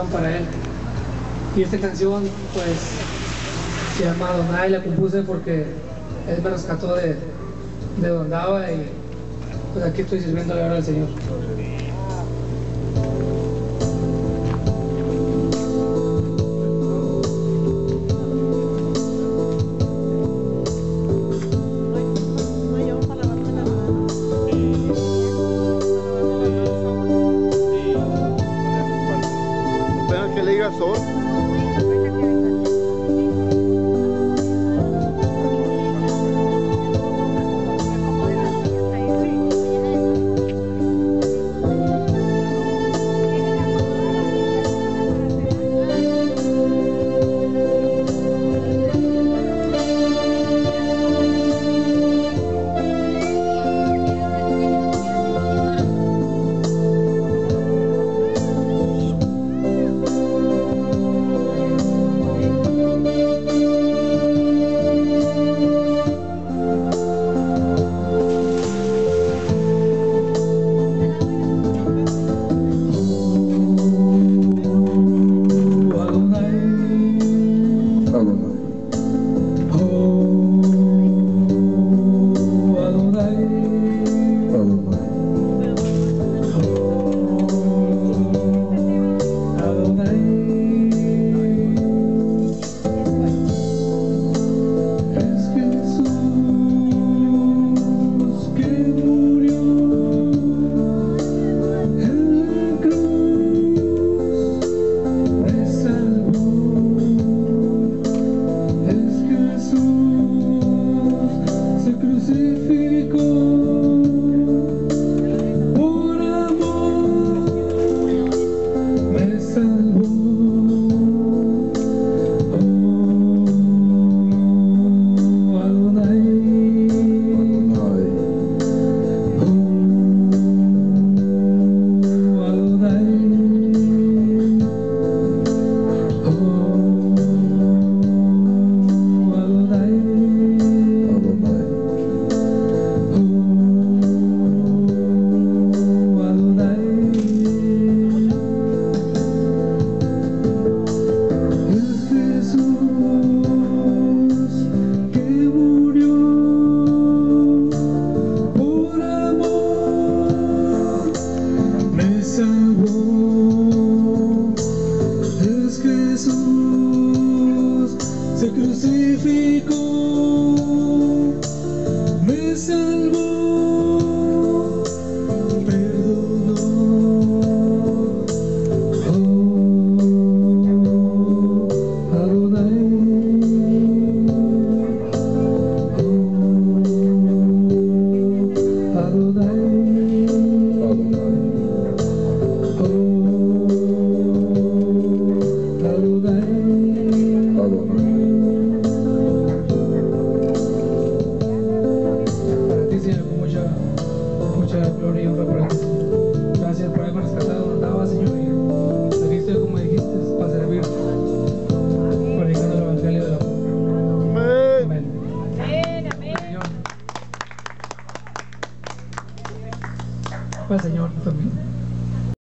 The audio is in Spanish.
para él. Y esta canción pues se llama Adonai, la compuse porque él me rescató de donde andaba y pues aquí estoy sirviéndole ahora al Señor. Apenas que le diga sol. Se crucificó, me salvó, perdonó. Oh, Adonai. Oh, Adonai. Mucha gloria y honra para ti. Gracias por haberme rescatado donde andaba, Señor. Y aquí estoy, como dijiste, para servirte, predicando el evangelio del amor. Amén. Señor. Pues, Señor.